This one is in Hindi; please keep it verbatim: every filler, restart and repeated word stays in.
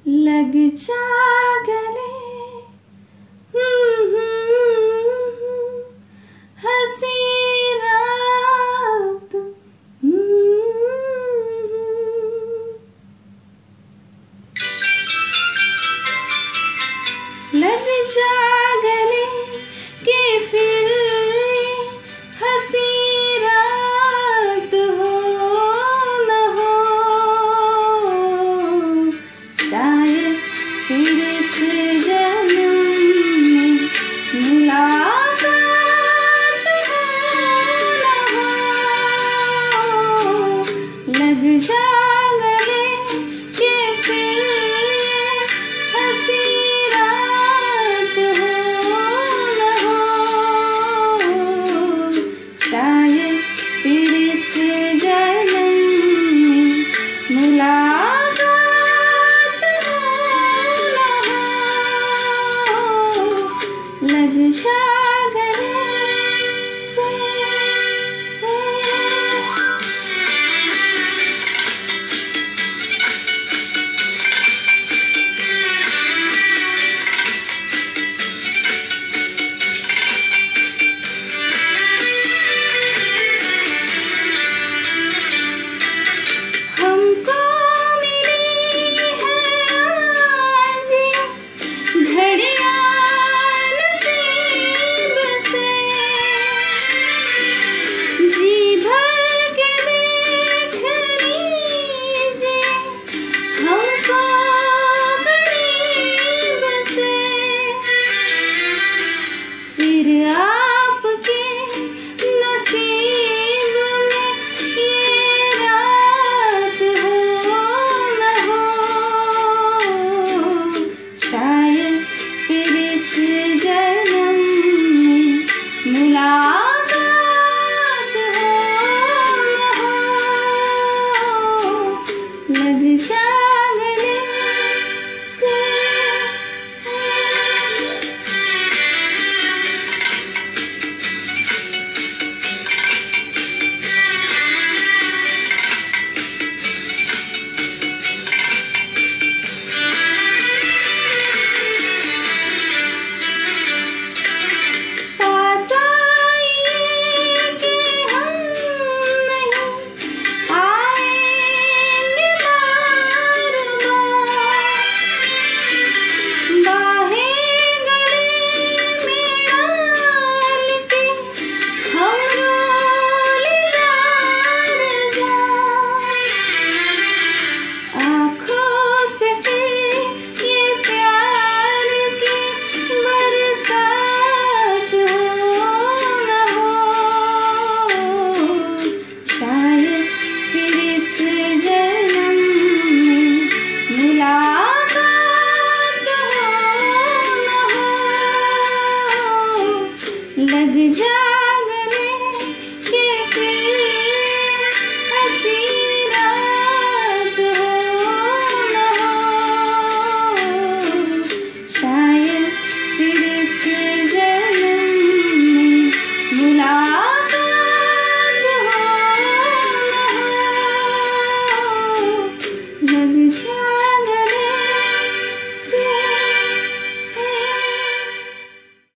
लग जा गले हंसी रात, लग जा गले कि फिर हंसी रात हो न हो, शायद फिर इस जन्म में मुलाकात हो न हो। लग जा गले कि फिर हंसी रात हो न हो, शायद फिर इस जन्म में मुलाकात